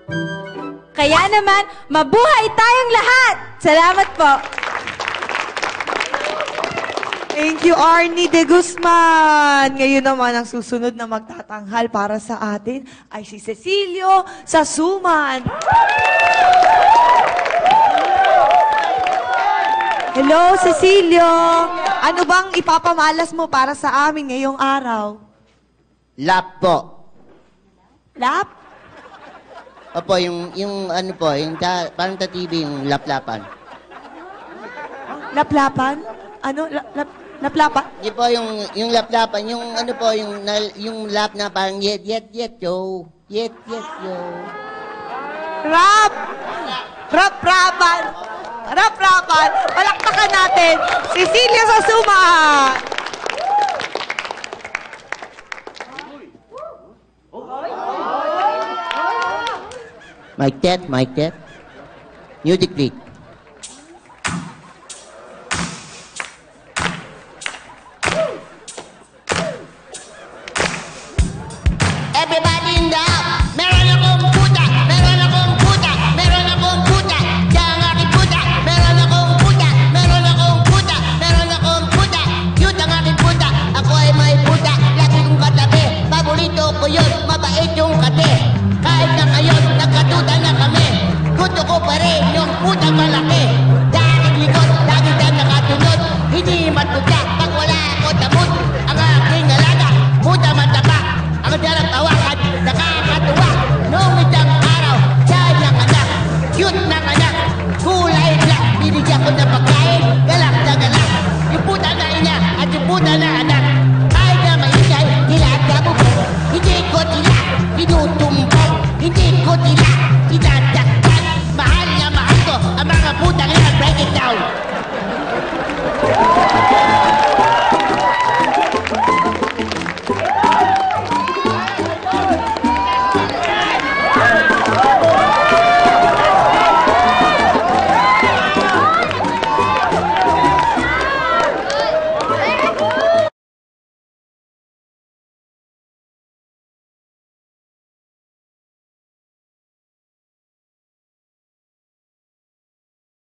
Kaya naman, mabuhay tayong lahat! Salamat po! Thank you, Arnie de Guzman. Ngayon naman, ang susunod na magtatanghal para sa atin ay si Cecilio Sasuman. Hello, Cecilio. Ano bang ipapamalas mo para sa amin ngayong araw? Lap po. Lap? Opo, yung ano po, parang ta-TV, yung laplapan. Laplapan? Ano? Laplapan? Hindi po, yung laplapan, yung ano po, yung lap na parang yet, yo. Yet, yo. Rap! Rap-rapan! Rap-rapan! Palakpakan natin! Cecilia Sasuma! Mic test. Music please.